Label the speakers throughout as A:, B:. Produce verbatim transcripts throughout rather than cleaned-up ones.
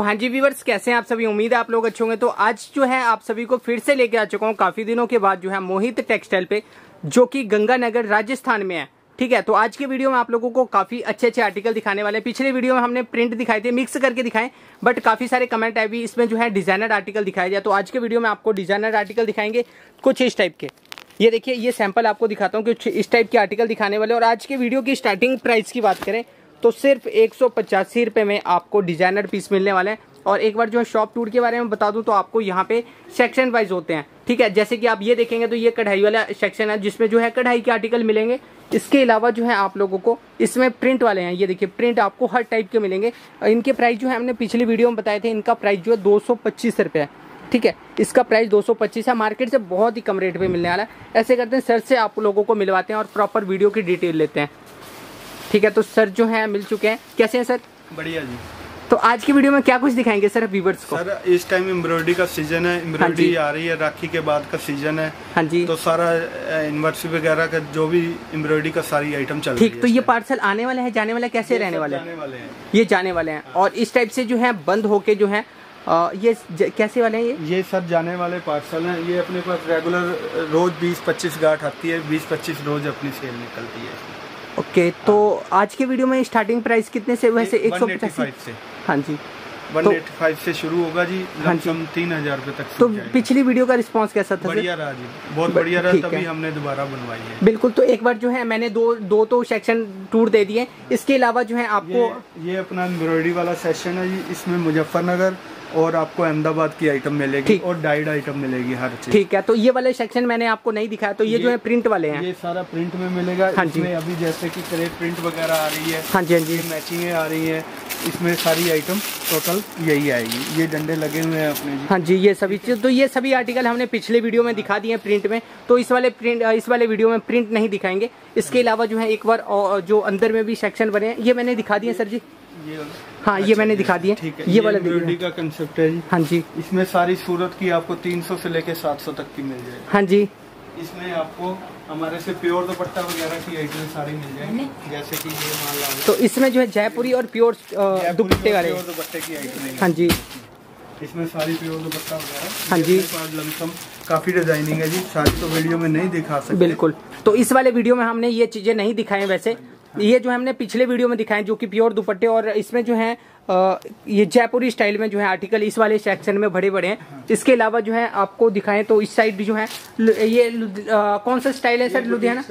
A: हाँ जी व्यूअर्स, कैसे हैं आप सभी। उम्मीद है आप लोग अच्छे होंगे। तो आज जो है आप सभी को फिर से लेके आ चुका हूँ काफी दिनों के बाद जो है मोहित टेक्सटाइल पे, जो कि गंगानगर राजस्थान में है। ठीक है, तो आज के वीडियो में आप लोगों को काफी अच्छे अच्छे आर्टिकल दिखाने वाले हैं। पिछले वीडियो में हमने प्रिंट दिखाए थे, मिक्स करके दिखाए, बट काफी सारे कमेंट आए भी इसमें जो है डिजाइनर आर्टिकल दिखाया जाए। तो आज के वीडियो में आपको डिजाइनर आर्टिकल दिखाएंगे कुछ इस टाइप के। ये देखिए, ये सैंपल आपको दिखाता हूँ कुछ इस टाइप के आर्टिकल दिखाने वाले। और आज के वीडियो की स्टार्टिंग प्राइस की बात करें तो सिर्फ एक सौ पचासी रुपये में आपको डिजाइनर पीस मिलने वाले हैं। और एक बार जो है शॉप टूर के बारे में बता दूं तो आपको यहाँ पे सेक्शन वाइज होते हैं। ठीक है, जैसे कि आप ये देखेंगे तो ये कढ़ाई वाला सेक्शन है जिसमें जो है कढ़ाई के आर्टिकल मिलेंगे। इसके अलावा जो है आप लोगों को इसमें प्रिंट वाले हैं। ये देखिए, प्रिंट आपको हर टाइप के मिलेंगे। इनके प्राइस जो है हमने पिछली वीडियो में बताए थे, इनका प्राइस जो है दो सौ पच्चीस रुपये है। ठीक है, इसका प्राइस दो सौ पच्चीस है, मार्केट से बहुत ही कम रेट पे मिलने वाला है। ऐसे करते हैं, सर से आप लोगों को मिलवाते हैं और प्रॉपर वीडियो की डिटेल लेते हैं। ठीक है, तो सर जो है मिल चुके हैं। कैसे हैं सर?
B: बढ़िया जी।
A: तो आज की वीडियो में क्या कुछ दिखाएंगे सर व्यूअर्स को?
B: सर इस टाइम एम्ब्रॉयडरी का सीजन है, एम्ब्रॉयडरी आ रही है, राखी के बाद का सीजन है।
A: हाँ जी।
B: तो सारा यूनिवर्सिटी वगैरह का जो भी एम्ब्रॉयडरी का सारी आइटम चल रही है।
A: ठीक, तो ये पार्सल आने वाले हैं, जाने वाले कैसे रहने वाले हैं?
B: जाने वाले हैं।
A: ये जाने वाले हैं। और इस टाइप से जो है बंद होके जो है आ, ये कैसे वाले हैं? ये
B: ये सर जाने वाले पार्सल हैं। ये अपने पास रेगुलर रोज बीस पच्चीस गांठ आती है, बीस पच्चीस रोज अपनी सेल निकलती है।
A: ओके, तो आज के वीडियो में स्टार्टिंग प्राइस कितने से? वैसे एक सौ पचासी
B: से।
A: हाँ जी,
B: एक सौ पचासी से शुरू होगा जी, लमसम तीन हजार रुपए तक।
A: तो पिछली वीडियो का रिस्पांस कैसा था?
B: बढ़िया रहा जी, बहुत बढ़िया रहा, तभी हमने दोबारा बनवाई है।
A: बिल्कुल, तो एक बार जो है मैंने दो दो तो सेक्शन टूर दे दिए। इसके अलावा जो है आपको
B: ये, ये अपना एम्ब्रॉयडरी वाला सेक्शन है जी। इसमें मुजफ्फरनगर और आपको अहमदाबाद की आइटम मिलेगी और डाइड आइटम मिलेगी हर चीज। ठीक
A: है, तो ये वाले सेक्शन मैंने आपको नहीं दिखाया, तो ये, ये जो है प्रिंट वाले हैं।
B: ये सारा प्रिंट में मिलेगा।
A: हाँ
B: इसमें अभी जैसे कि क्रेप प्रिंट वगैरह आ रही है।
A: हाँ जी, हाँ जी,
B: मैचिंग आ रही है। इसमें सारी आइटम टोटल यही आएगी। ये डंडे लगे हुए हैं अपने जी।
A: हाँ जी, ये सभी चीज, तो ये सभी आर्टिकल हमने पिछले वीडियो में दिखा दिए प्रिंट में। तो इस वाले प्रिंट इस वाले वीडियो में प्रिंट नहीं दिखाएंगे। इसके अलावा जो है एक बार जो अंदर में भी सेक्शन बने हैं, ये मैंने दिखा दिए सर जी।
B: ये
A: हाँ, ये मैंने दिखा दिए।
B: ठीक है,
A: ये,
B: ये
A: वाला
B: एम्ब्रॉयडरी का कंसेप्ट है जी।
A: हाँ जी,
B: इसमें सारी सूरत की आपको तीन सौ से लेके सात सौ तक की मिल जाएगी।
A: हाँ जी,
B: इसमें आपको हमारे से प्योर दुपट्टा वगैरह की आइटम सारी मिल जाएंगी। जैसे कि ये मान लो,
A: तो इसमें जो है जयपुरी और प्योर दुपट्टे वाले
B: दुपट्टे की आइटम।
A: हाँ जी,
B: इसमें सारी प्योर दुपट्टा वगैरह।
A: हाँ जी,
B: लमसम काफी डिजाइनिंग है जी। सारी तो वीडियो में नहीं दिखा सकते।
A: बिल्कुल, तो इस वाले वीडियो में हमने ये चीजें नहीं दिखाई। वैसे ये जो हमने पिछले वीडियो में दिखाए जो कि प्योर दुपट्टे, और इसमें जो है आ, ये जयपुरी स्टाइल में जो है आर्टिकल इस वाले सेक्शन में भरे बड़े हैं। इसके अलावा जो है आपको दिखाएं तो इस साइड जो है ये आ, कौन सा स्टाइल है सर? लुधियाना।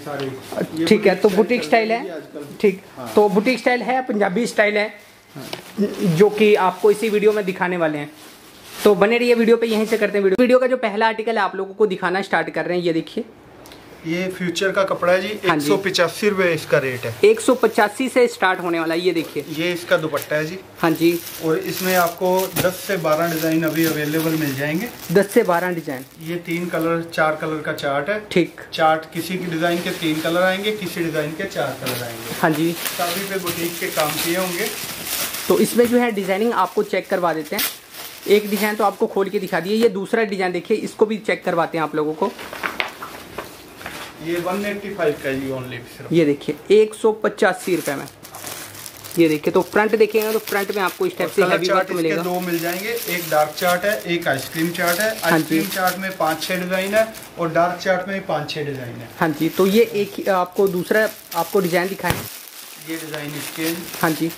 A: ठीक है, तो बुटीक स्टाइल है। ठीक, तो बुटीक स्टाइल है, पंजाबी स्टाइल है, जो कि आपको इसी वीडियो में दिखाने वाले हैं। तो बने रहिए वीडियो पे, यहीं से करते हैं वीडियो वीडियो का जो पहला आर्टिकल है आप लोगों को दिखाना स्टार्ट कर रहे हैं। ये देखिए,
B: ये फ्यूचर का कपड़ा है जी। एक सौ पचासी रुपए इसका रेट है।
A: एक सौ पचासी से स्टार्ट होने वाला है। ये देखिए,
B: ये इसका दुपट्टा है जी।
A: हाँ जी,
B: और इसमें आपको दस से बारह डिजाइन अभी अवेलेबल मिल जाएंगे।
A: दस से बारह डिजाइन।
B: ये तीन कलर चार कलर का चार्ट है।
A: ठीक,
B: चार्ट किसी की डिजाइन के तीन कलर आएंगे, किसी डिजाइन के चार कलर आएंगे।
A: हाँ जी,
B: सभी पे बुटीक के काम किए होंगे।
A: तो इसमें जो है डिजाइनिंग आपको चेक करवा देते हैं। एक डिजाइन तो आपको खोल के दिखा दिए, ये दूसरा डिजाइन देखिए, इसको भी चेक करवाते हैं आप लोगों को।
B: ये एक सौ पचासी का जी ओनली सिर्फ।
A: ये देखिए, एक सौ पचासी रुपए में। ये देखिए, तो फ्रंट देखेंगे तो फ्रंट में आपको इस टाइप से हैवी वर्क मिलेगा।
B: दो मिल जाएंगे, एक डार्क चार्ट है, एक आइसक्रीम चार्ट है। आइसक्रीम चार्ट में पांच छह डिजाइन है और डार्क चार्ट में पांच छह डिजाइन है।
A: हाँ जी, तो ये एक आपको दूसरा आपको डिजाइन दिखाएं।
B: ये डिजाइन इसके।
A: हाँ जी,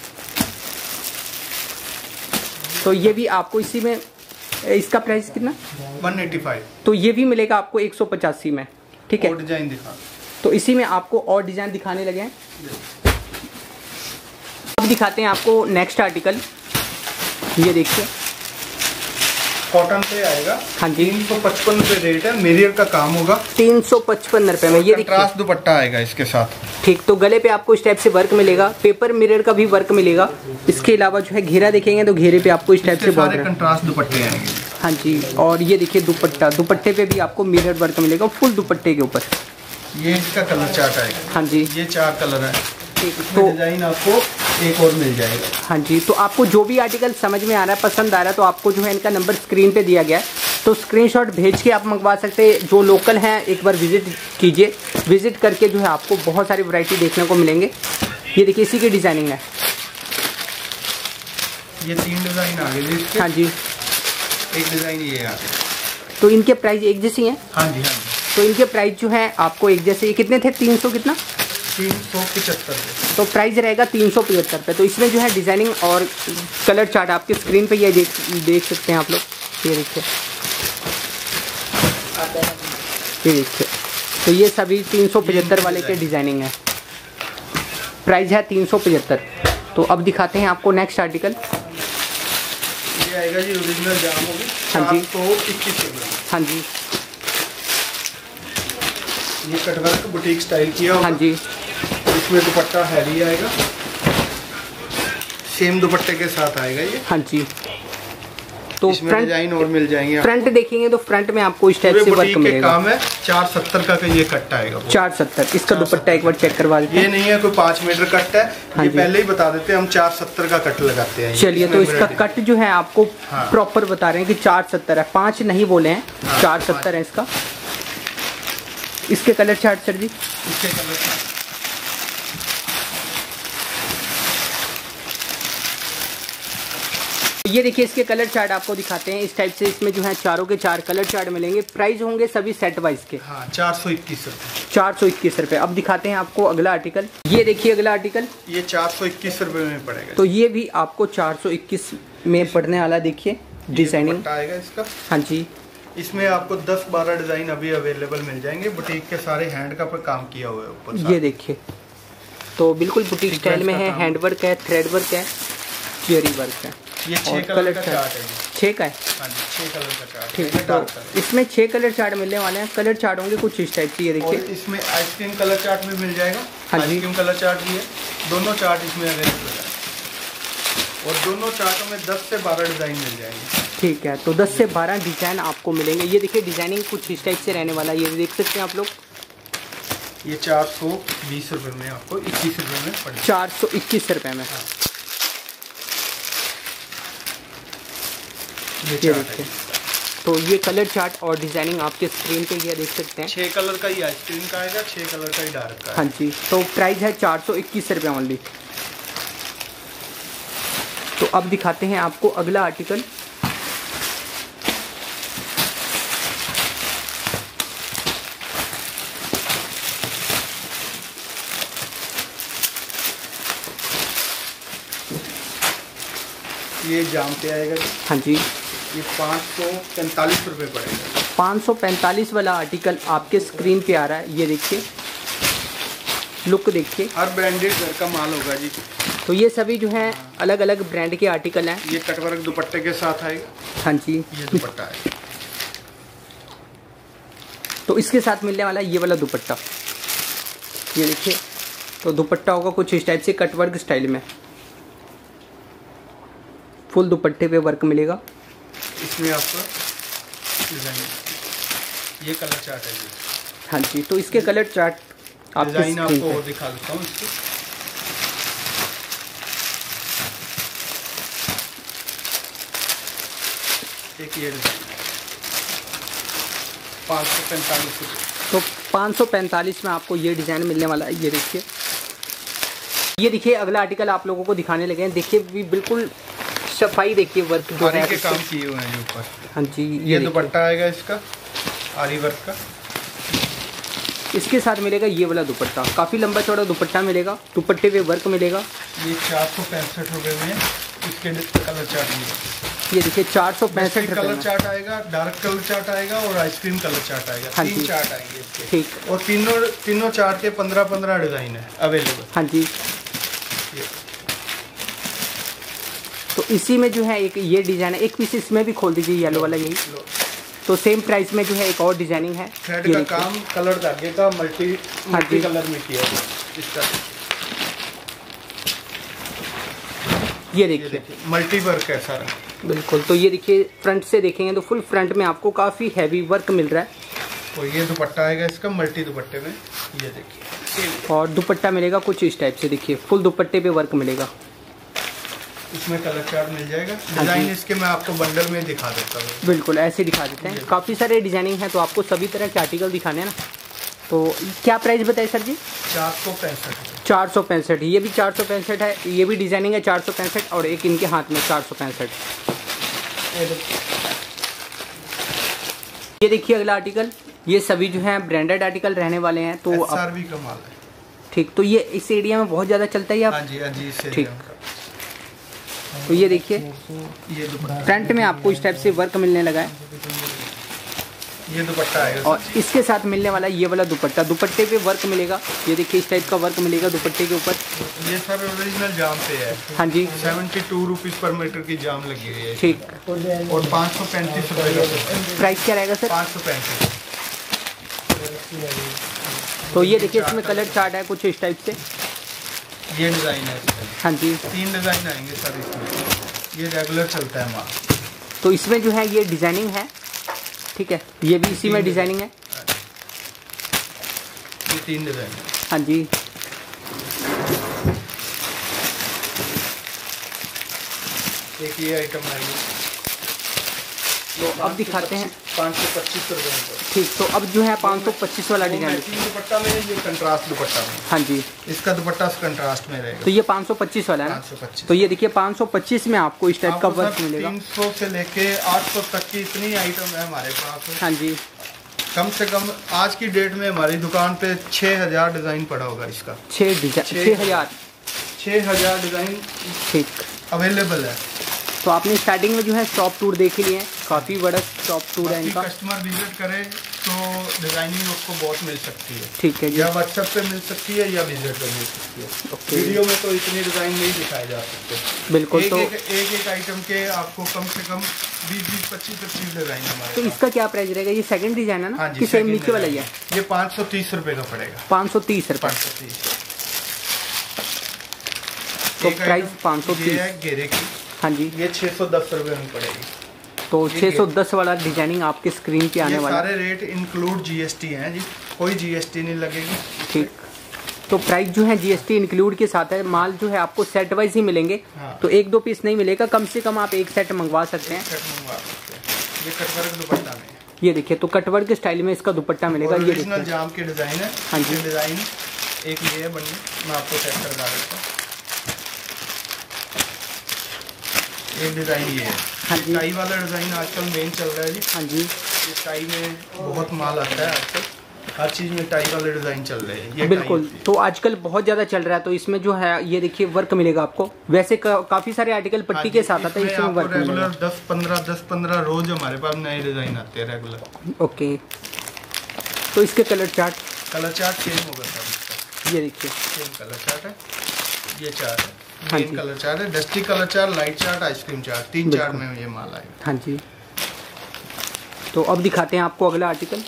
A: तो ये भी आपको इसी में, इसका प्राइस कितना?
B: एक सौ पचासी।
A: तो ये भी मिलेगा आपको एक सौ पचासी में। ठीक है,
B: और डिजाइन दिखा,
A: तो इसी में आपको और डिजाइन दिखाने लगे हैं। अब दिखाते हैं आपको नेक्स्ट आर्टिकल। ये देखिए,
B: कॉटन पे आएगा।
A: हाँ जी,
B: तीन सौ पचपन रुपए रेट है, मिरर का काम होगा।
A: तीन सौ पचपन रुपए में। ये देखिए,
B: दुपट्टा आएगा इसके साथ।
A: ठीक, तो गले पे आपको इस टाइप से वर्क मिलेगा, पेपर मिरर का भी वर्क मिलेगा। इसके अलावा जो है घेरा देखेंगे तो घेरे पे आपको इस टाइप से बॉर्डर,
B: कंट्रास्ट दुपट्टे आएंगे।
A: हाँ जी, और ये देखिए दुपट्टा, दुपट्टे पे भी आपको मिरर वर्क मिलेगा फुल दुपट्टे के ऊपर।
B: ये इसका कलर चार्ट आएगा।
A: हाँ जी,
B: ये चार कलर है।
A: तो
B: डिजाइन आपको एक और मिल जाएगा।
A: हाँ जी, तो आपको जो भी आर्टिकल समझ में आ रहा है, पसंद आ रहा है, तो आपको जो है इनका नंबर स्क्रीन पे दिया गया है, तो स्क्रीनशॉट भेज के आप मंगवा सकते हैं। जो लोकल हैं एक बार विजिट कीजिए, विजिट करके जो है आपको बहुत सारी वैरायटी देखने को मिलेंगे। ये देखिए, इसी की डिजाइनिंग है।
B: ये तीन डिजाइन आ गए जी।
A: हाँ जी,
B: एक डिजाइन ये आ गया।
A: तो इनके प्राइस एक जैसी हैं?
B: हाँ जी हाँ जी।
A: तो इनके प्राइस जो है आपको एक जैसे, ये कितने थे? तीन सौ कितना?
B: तीन सौ पचहत्तर रुपये।
A: तो प्राइस रहेगा तीन सौ पचहत्तर रुपये। तो इसमें जो है डिजाइनिंग और कलर चार्ट आपके स्क्रीन पे ये देख देख सकते हैं आप लोग। ये देखिए, ये देखिए, तो ये सभी तीन सौ पचहत्तर वाले के डिजाइनिंग है। प्राइस है तीन सौ पचहत्तर। तो अब दिखाते हैं आपको नेक्स्ट आर्टिकल।
B: ये आएगा जी ओरिजिनल जाम होगी।
A: हाँ जी,
B: तो इक्कीस रुपये।
A: हाँ जी,
B: ये कटवर्क बुटीक स्टाइल किया होगा।
A: हाँ जी,
B: इसमें दुपट्टा हैवी आएगा, सेम दुपट्टे के साथ आएगा ये।
A: हाँ जी। तो
B: इसमें
A: फ्रंट
B: डिजाइन और मिल जाएंगे।
A: फ्रंट देखेंगे तो फ्रंट में आपको इस टाइप से वर्क मिलेगा।
B: काम है चार सत्तर का ये कट आएगा।
A: चार सत्तर इसका दुपट्टा एक बार चेक करवा देते हैं।
B: ये नहीं है कोई पाँच मीटर कट है।
A: हाँ
B: ये
A: जी,
B: पहले ही बता देते हैं हम चार सत्तर का कट लगाते हैं।
A: चलिए, तो इसका कट जो है आपको
B: हाँ,
A: प्रॉपर बता रहे हैं कि चार सत्तर है, पाँच नहीं बोले हैं। हाँ, चार सत्तर है इसका। इसके कलर चार्ट सर जी?
B: इसके कलर चार्ट
A: ये देखिए, इसके कलर चार्ट आपको दिखाते हैं इस टाइप से। इसमें जो है चारों के चार कलर चार्ट मिलेंगे। प्राइस होंगे सभी सेट वाइज के।
B: हाँ, चार सौ इक्कीस रुपये।
A: चार सौ इक्कीस रुपये। अब दिखाते हैं आपको अगला आर्टिकल। ये देखिए अगला आर्टिकल,
B: ये चार सौ इक्कीस रुपये में पड़ेगा।
A: तो ये भी आपको चार सौ इक्कीस में पड़ने वाला। देखिए डिजाइनिंग
B: आएगा इसका।
A: हाँ जी,
B: इसमें आपको दस बारह डिजाइन अभी अवेलेबल मिल जाएंगे। बुटीक के सारे हैंड का पर काम किया हुआ है ऊपर।
A: ये देखिए, तो बिल्कुल बुटीक स्टाइल में है। हैंड वर्क है, थ्रेड वर्क है, चेरी वर्क है।
B: ये छह कलर का चार्ट है।
A: छह का है?
B: हाँ जी, छह कलर का चार्ट।
A: ठीक है, तो इसमें छह कलर चार्ट मिलने वाले हैं। कलर चार्ट होंगे कुछ इस टाइप से। ये देखिए,
B: इसमें आइसक्रीम कलर चार्ट भी मिल जाएगा।
A: हाँ जी,
B: आइसक्रीम कलर चार्ट भी है। दोनों चार्ट इसमें अवेलेबल है और दोनों चार्टों में दस से बारह डिजाइन मिल जाएंगे।
A: ठीक है, तो दस से बारह डिजाइन आपको मिलेंगे। ये देखिए डिजाइनिंग कुछ इस टाइप से रहने वाला है। ये देख सकते हैं आप लोग।
B: ये चार सौ बीस रुपये में आपको इक्कीस रुपये में पड़ेगा।
A: चार सौ इक्कीस रुपये में। हाँ,
B: ये
A: ये देखिए, तो ये कलर चार्ट और डिजाइनिंग आपके स्क्रीन पे ये देख सकते हैं।
B: छह कलर का ही आइसक्रीम का आएगा, छह कलर का ही डार्क का।
A: हाँ जी, तो प्राइस है चार सौ इक्कीस रुपये ओनली। तो अब दिखाते हैं आपको अगला आर्टिकल।
B: ये जाम पे आएगा जी।
A: हाँ जी,
B: ये पाँच सौ पैंतालीस रुपये पड़ेगा।
A: पाँच सौ पैंतालीस वाला आर्टिकल आपके स्क्रीन पे आ रहा है। ये देखिए, लुक देखिए,
B: हर ब्रांडेड घर का माल होगा जी।
A: तो ये सभी जो है अलग अलग ब्रांड के आर्टिकल हैं।
B: ये कटवर्क दुपट्टे के साथ आएगा।
A: हाँ जी,
B: ये दुपट्टा है।
A: तो इसके साथ मिलने वाला ये वाला दुपट्टा। ये देखिए, तो दुपट्टा होगा कुछ इस टाइप से कटवर्क स्टाइल में। फुल दुपट्टे पे वर्क मिलेगा।
B: इसमें आपको डिजाइन, ये कलर चार्ट है जी।
A: हाँ जी, तो इसके कलर चार्ट आपके
B: डिजाइन
A: स्क्रीन
B: आपको
A: पे
B: दिखा देता हूँ इसके। एक ये डिजाइन पाँच सौ पैंतालीस रुपये।
A: तो पाँच सौ पैंतालीस में आपको ये डिज़ाइन मिलने वाला है। ये देखिए, ये देखिए अगला आर्टिकल आप लोगों को दिखाने लगे हैं। देखिए भी बिल्कुल सफाई, देखिए वर्क जो है
B: के काम किए हुए हैं ऊपर।
A: हाँ जी, ये,
B: ये दुपट्टा आएगा इसका आरी वर्क का।
A: इसके साथ मिलेगा ये वाला दुपट्टा, काफ़ी लंबा चौड़ा दुपट्टा मिलेगा। दुपट्टे पे वर्क मिलेगा।
B: ये चार सौ पैंसठ रुपये में इसके कलर चार्ट मिलेगा।
A: ये देखिए चार सौ पैंसठ
B: कलर चार्ट आएगा, डार्क कलर चार्ट आएगा और आइसक्रीम कलर चार्ट आएगा।
A: हाँ
B: तीन चार्ट आएंगे इसके।
A: ठीक,
B: और तीनों तीनों चार्ट के पंद्रह पंद्रह डिजाइन है अवेलेबल।
A: हाँ जी, तो इसी में जो है एक ये डिजाइन है। एक पीस इसमें भी खोल दीजिए, येलो वाला यही। तो सेम प्राइस में जो है एक और डिजाइनिंग है।
B: थ्रेड का काम कलर धागे का मल्टी मल्टी कलर में किया है इसका।
A: ये देखिए
B: मल्टी वर्क है सारा।
A: बिल्कुल, तो ये देखिए फ्रंट से देखेंगे तो फुल फ्रंट में आपको काफ़ी हैवी वर्क मिल रहा है।
B: और ये दुपट्टा आएगा इसका मल्टी दुपट्टे में। ये देखिए,
A: और दुपट्टा मिलेगा कुछ इस टाइप से। देखिए फुल दुपट्टे पे वर्क मिलेगा।
B: इसमें कलर चार्ट मिल जाएगा। डिजाइन इसके मैं आपको बंडल में दिखा देता हूँ।
A: बिल्कुल ऐसे दिखा देते हैं। काफ़ी सारे डिजाइनिंग है, तो आपको सभी तरह के आर्टिकल दिखाने हैं ना। तो क्या प्राइस बताए सर जी?
B: चार सौ पैंसठ
A: चार सौ पैंसठ ये भी चार सौ पैंसठ है, ये भी डिजाइनिंग है चार सौ पैंसठ और एक इनके हाथ में चार सौ पैंसठ। ये देखिए अगला आर्टिकल, ये सभी जो है ब्रांडेड आर्टिकल रहने वाले हैं। तो
B: अब भी कमाल है।
A: ठीक, तो ये इस एरिया में बहुत ज़्यादा चलता है।
B: हाँ जी, हाँ जी,
A: ठीक, तो ये देखिए
B: ये
A: फ्रंट में आपको इस टाइप से वर्क मिलने लगा है,
B: ये दुपट्टा है
A: और इसके साथ मिलने वाला ये वाला दुपट्टा, दुपट्टे पे वर्क मिलेगा। ये देखिए इस टाइप का वर्क मिलेगा दुपट्टे के ऊपर।
B: ये सर ओरिजिनल जाम पे है।
A: हाँ जी,
B: seventy two rupees per metre की जाम लगी हुई है।
A: ठीक,
B: और पाँच सौ पैंतीस रुपए का
A: प्राइस क्या रहेगा सर?
B: पाँच सौ पैंतीस।
A: तो ये देखिए इसमें कलर चार्ट है कुछ इस टाइप से।
B: ये डिजाइन है इसमें।
A: हाँ जी,
B: तीन डिजाइन आएंगे सर इसमें। ये रेगुलर चलता है माल।
A: तो इसमें जो है ये डिजाइनिंग है, ठीक है, ये भी इसी में डिजाइनिंग है।
B: ये तीन डिजाइन।
A: हाँ जी,
B: एक ये आइटम आएगी।
A: तो अब दिखाते हैं
B: पाँच सौ पच्चीस रुपये।
A: ठीक, तो अब जो है पाँच सौ पच्चीस वाला डिजाइन
B: दुपट्टा में, ये कंट्रास्ट दुपट्टा में।
A: हाँ जी,
B: इसका दुपट्टा कंट्रास्ट में रहेगा।
A: तो ये पाँच सौ पच्चीस वाला है ना?
B: पाँच सौ पच्चीस।
A: तो ये देखिए पाँच सौ पच्चीस में आपको इस टाइप का वर्क मिलेगा।
B: तीन सौ से लेके आठ सौ तक की इतनी आइटम है हमारे पास।
A: हाँ जी,
B: कम से कम आज की डेट में हमारी दुकान पे छः हजार डिजाइन पड़ा होगा इसका।
A: छः डिजाइन छः हजार
B: छः हजार डिजाइन
A: ठीक
B: अवेलेबल है।
A: तो आपने स्टार्टिंग में जो है शॉप टूर देख ही लिए हैं, काफ़ी बड़ा शॉप टूर है इनका।
B: कस्टमर विजिट करे तो डिजाइनिंग उसको बहुत मिल सकती है।
A: ठीक है जी,
B: या व्हाट्सएप पे मिल सकती है या विजिट पे मिल सकती है।
A: ओके,
B: वीडियो में तो इतनी डिजाइन नहीं दिखाए जा सकते।
A: बिल्कुल।
B: एक,
A: तो
B: एक, एक एक आइटम के आपको कम से कम बीस बीस पच्चीस पच्चीस डिजाइन हमारे।
A: तो इसका क्या प्राइस रहेगा? ये सेकंड डिजाइन है ना?
B: हाँ जी,
A: कि सेम नीचे वाला ही है?
B: ये पाँच सौ तीस रुपए का पड़ेगा।
A: पाँच सौ तीस रुपये।
B: पाँच सौ तीस
A: तो प्राइस पाँच सौ तीस
B: है घेरे की।
A: हाँ जी,
B: ये छः सौ दस रुपये में पड़ेगी।
A: तो छः सौ दस वाला डिजाइनिंग आपके स्क्रीन पे आने वाला है।
B: सारे रेट इंक्लूड जीएसटी हैं जी, कोई जीएसटी नहीं लगेगी। ठीक,
A: तो प्राइस जो है जीएसटी इंक्लूड के साथ है। माल जो है आपको सेट वाइज ही मिलेंगे। हाँ। तो एक दो पीस नहीं मिलेगा, कम से कम आप एक सेट मंगवा सकते हैं।
B: सेट मंगवा सकते हैं। ये कटवर्क दुपट्टा में,
A: ये देखिए, तो कटवर्क के स्टाइल में इसका दुपट्टा मिलेगा। ये
B: ओरिजिनल जाम के डिजाइन है।
A: हाँ जी,
B: डिजाइन एक ये है बनी, मैं आपको सेट कर देता हूँ। एक डिजाइन ये है।
A: हाँ जी,
B: टाई वाला डिजाइन आजकल मेन चल रहा है जी।
A: हाँ जी,
B: इस टाई में बहुत माल आता है आजकल, हर चीज में टाई वाले डिजाइन चल रहे हैं। ये
A: बिल्कुल, तो आजकल बहुत ज्यादा चल रहा है। तो इसमें जो है ये देखिए वर्क मिलेगा आपको। वैसे का, काफी सारे आर्टिकल पट्टी के साथ आता है, इसमें वर्क मिलेगा।
B: दस पंद्रह दस पंद्रह रोज हमारे पास नए डिजाइन आते हैं रेगुलर।
A: ओके, तो इसके colour chart
B: colour chart same होगा सर।
A: ये देखिए
B: सेम कलर चार्ट है, ये चार्ट है।
A: हाँ
B: जी, कलर चार्ट है, dusty colour chart, light chart, ice cream chart, तीन चार्ट में ये माल आएगा।
A: हाँ जी, तो अब दिखाते हैं आपको अगला आर्टिकल।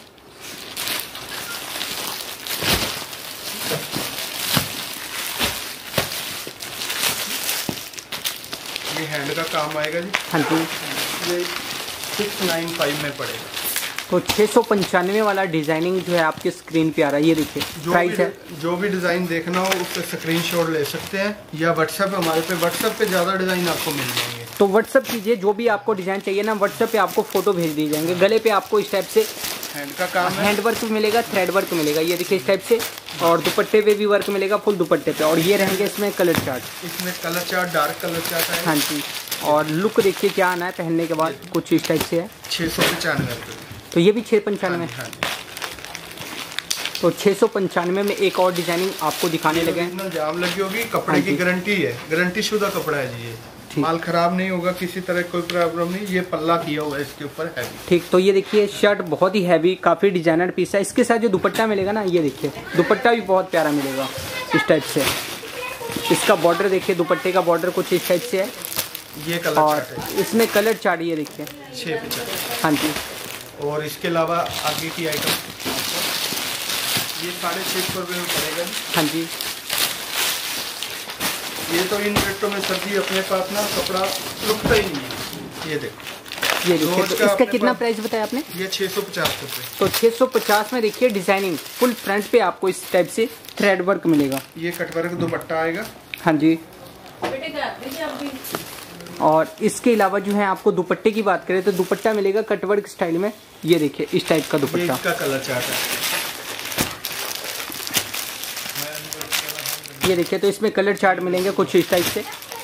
B: ये हैंड का काम आएगा जी।
A: हाँ जी,
B: ये सिक्स नाइन फाइव में पड़ेगा।
A: तो छः सौ पंचानवे वाला डिजाइनिंग जो है आपके स्क्रीन पे आ रहा है। ये देखिए प्राइस है।
B: जो भी डिजाइन देखना हो उससे स्क्रीनशॉट ले सकते हैं, या व्हाट्सएप हमारे पे व्हाट्सएप पे ज़्यादा डिजाइन आपको मिल जाएंगे।
A: तो व्हाट्सएप कीजिए, जो भी आपको डिजाइन चाहिए ना व्हाट्सएप पे आपको फोटो भेज दिए जाएंगे। गले पे आपको इस टाइप से
B: हैंड का काम है,
A: हैंड वर्क मिलेगा, थ्रेड वर्क मिलेगा। ये देखिए इस टाइप से, और दुपट्टे पे भी वर्क मिलेगा फुल दुपट्टे पे। और ये रहेंगे इसमें कलर चार्ट।
B: इसमें colour chart, dark colour chart है।
A: हाँ जी, और लुक देखिए क्या आना है पहनने के बाद, कुछ इस टाइप से है।
B: छः सौ पचानवे रुपये।
A: तो ये भी छः पंचानवे।
B: हाँ
A: तो छः सौ पंचानवे में एक और डिजाइनिंग आपको दिखाने लगे हैं।
B: जाम लगी होगी, कपड़े की गारंटी है, गारंटी शुदा कपड़ा है जी। ये माल खराब नहीं होगा, किसी तरह कोई प्रॉब्लम नहीं। ये पल्ला किया हुआ है इसके ऊपर है।
A: ठीक, तो ये देखिए शर्ट बहुत ही हैवी, काफ़ी डिजाइनर पीस है। इसके साथ जो दुपट्टा मिलेगा ना, ये देखिए दुपट्टा भी बहुत प्यारा मिलेगा इस टाइप से। इसका बॉर्डर देखिए, दुपट्टे का बॉर्डर कुछ इस टाइप से है।
B: ये कलर
A: और
B: चार्ट है।
A: इसमें कलर चार्ट ये देखिए
B: छः पचास।
A: हाँ जी,
B: और इसके अलावा आगे की आइटम ये साढ़े छः सौ रुपये में पड़ेगा।
A: हाँ जी,
B: ये तो इन रेटों में सर जी अपने पास ना कपड़ा रुकता ही नहीं है। ये देखो,
A: ये देखिए, तो इसका कितना प्राइस बताया आपने?
B: ये छः सौ पचास रुपये।
A: तो छः सौ पचास में देखिए डिजाइनिंग फुल फ्रंट पे आपको इस टाइप से थ्रेड वर्क मिलेगा।
B: ये कटवर्क दुपट्टा आएगा।
A: हाँ जी, और इसके अलावा जो है आपको दुपट्टे की बात करें तो दुपट्टा मिलेगा कटवर्क स्टाइल में। ये देखिए इस टाइप का दुपट्टा।
B: इसका कलर चार्ट है।
A: ये देखिए, तो इसमें कलर चार्ट मिलेंगे कुछ इस टाइप से।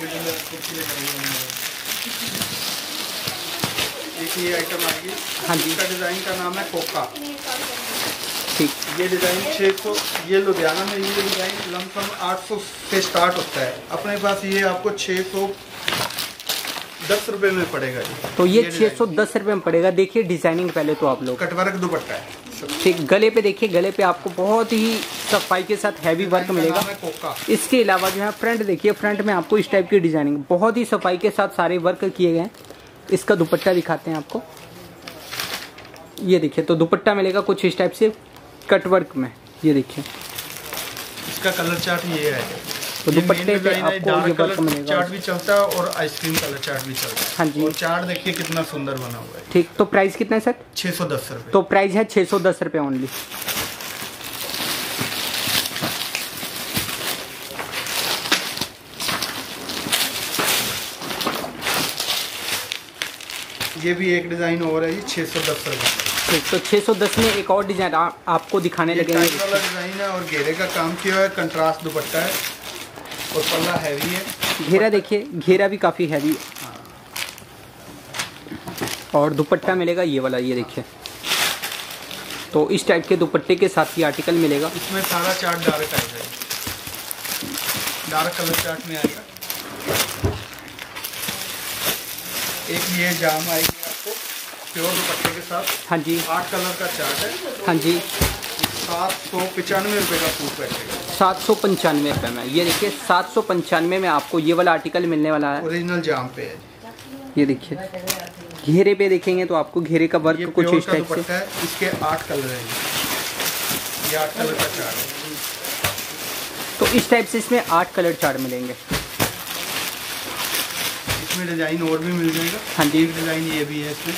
B: एक ये आइटम आएगी।
A: हाँ जी।
B: इसका डिज़ाइन का नाम है कोका।
A: ठीक।
B: ये डिज़ाइन छः सौ, ये लुधियाना में ये डिज़ाइन लमसम आठ सौ से स्टार्ट होता है। अपने पास ये आपको छः सौ दस रुपये में पड़ेगा जी।
A: तो ये छः सौ दस रुपये में पड़ेगा। देखिए डिजाइनिंग पहले तो आप लोग,
B: कटवर्क दुपट्टा है।
A: ठीक, गले पे देखिए, गले पे आपको बहुत ही सफाई के साथ हैवी वर्क मिलेगा। इसके अलावा जो है फ्रंट देखिए, फ्रंट में आपको इस टाइप की डिजाइनिंग बहुत ही सफाई के साथ सारे वर्क किए गए हैं। इसका दुपट्टा दिखाते हैं आपको। ये देखिए, तो दुपट्टा मिलेगा कुछ इस टाइप से कटवर्क में। ये देखिए,
B: इसका कलर चार्ट ये है।
A: तो दुपट्टे पे आपको ये वर्क मिलेगा।
B: चार्ट भी चलता है और आइसक्रीम कलर चार्ट भी चलता है।
A: हाँ जी।
B: और चार्ट देखिए कितना सुंदर बना हुआ है।
A: ठीक, तो प्राइस कितना है सर?
B: छः सौ दस रुपये।
A: तो प्राइस है छः सौ दस रुपये ओनली।
B: ये भी एक डिज़ाइन और है जी, छः सौ दस रुपये।
A: ठीक, तो छः सौ दस में एक और डिजाइन आ, आपको दिखाने लगे।
B: वाला डिजाइन है और घेरे का काम किया हुआ है, कंट्रास्ट दुपट्टा है और पल्ला हैवी है।
A: घेरा देखिए, घेरा भी काफी हैवी है। और दुपट्टा मिलेगा ये वाला, ये देखिए। तो इस टाइप के दुपट्टे के साथ ये आर्टिकल मिलेगा।
B: इसमें सारा चार्ट डार्क आएगा, डार्क कलर चार्ट में आएगा। एक ये जाम आएगी आपको प्योर दुपट्टे के साथ।
A: हाँ जी।
B: आठ कलर का चार्ट है।
A: हाँ जी।
B: सात सौ पचानवे रुपये का सूट बैठेगा।
A: सात सौ पंचानवे रुपये में। ये देखिए, सात सौ पंचानवे में आपको ये वाला आर्टिकल मिलने वाला है।
B: ओरिजिनल जाम पे है।
A: ये देखिए, घेरे पे देखेंगे तो आपको घेरे का वर्क कुछ इस टाइप से
B: है। इसके आठ कलर है, ये आठ कलर का चार्ट है।
A: तो इस टाइप से इसमें आठ कलर चार्ट मिलेंगे।
B: इसमें डिजाइन और भी मिल जाएगा।
A: हाँ जी।
B: एक डिजाइन ये भी है इसमें।